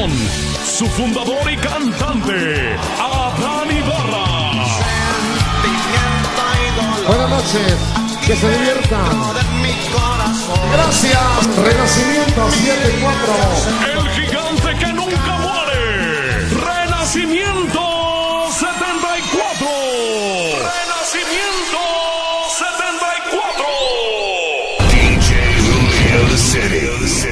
con su fundador y cantante, Adán Ibarra. Buenas noches, que se diviertan. Gracias, Renacimiento 74. El gigante que nunca muere, Renacimiento 74. Renacimiento 74. DJ Julio the City.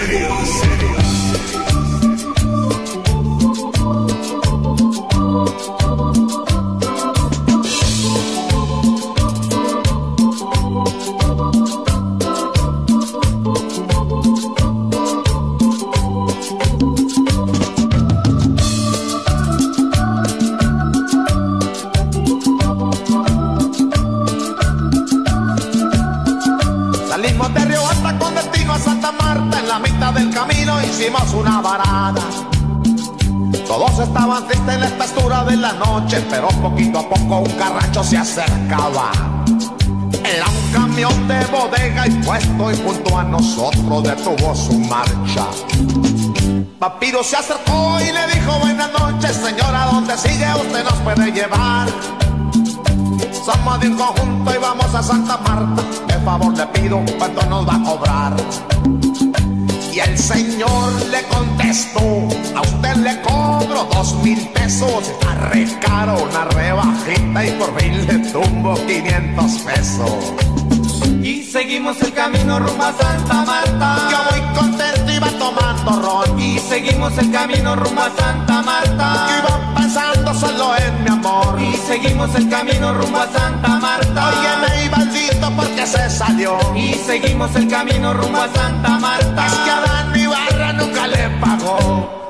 Salimos de Río Alta con destino a Santa Marta. En la mitad del camino hicimos una varada. Todos estaban tristes en la espesura de la noche, pero poquito a poco un carracho se acercaba. Era un camión de bodega y puesto, y junto a nosotros detuvo su marcha. Papiro se acercó y le dijo: buenas noches, señora, ¿dónde sigue? Usted nos puede llevar. Somos de un conjunto y vamos a Santa Marta. De favor le pido, ¿cuánto nos va a cobrar? Y el señor le contestó: a usted le cobro 2,000 pesos. Arre caro, una rebajita, y por fin le tumbo 500 pesos. Y seguimos el camino rumbo a Santa Marta. Yo muy contento iba tomando ron. Y seguimos el camino rumbo a Santa Marta. Yo iba pensando solo en mi amor. Y seguimos el camino rumbo a Santa Marta. Oye, me iba maldito porque se salió. Y seguimos el camino rumbo a Santa Marta. Es que a Adán Ibarra nunca le pagó.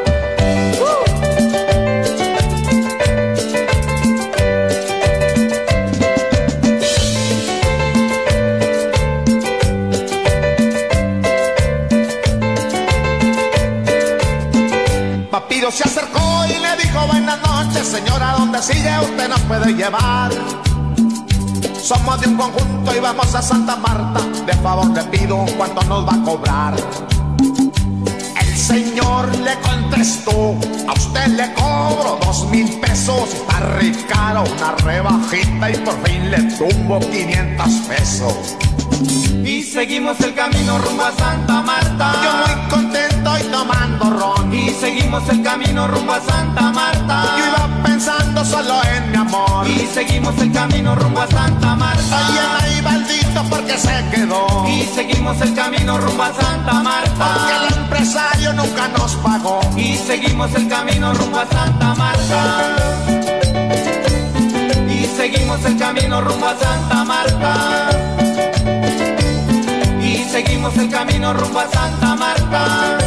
Papiro se acercó y le dijo: buenas noches, señora, ¿dónde sigue? Usted nos puede llevar. Somos de un conjunto y vamos a Santa Marta. De favor le pido, ¿cuánto nos va a cobrar? El señor le contestó: a usted le cobro 2,000 pesos. Está re caro, una rebajita, y por fin le tumbo 500 pesos. Y seguimos el camino rumbo a Santa Marta. Yo muy contento y tomando ron. Y seguimos el camino rumbo a Santa Marta. Yo iba pensando solo en mi amor. Y seguimos el camino rumbo a Santa Marta. Oye, me iba maldito porque se quedó. Y seguimos el camino rumbo a Santa Marta. Porque el empresario nunca nos pagó. Y seguimos el camino rumbo a Santa Marta. Y seguimos el camino rumbo a Santa Marta. Y seguimos el camino rumbo a Santa Marta.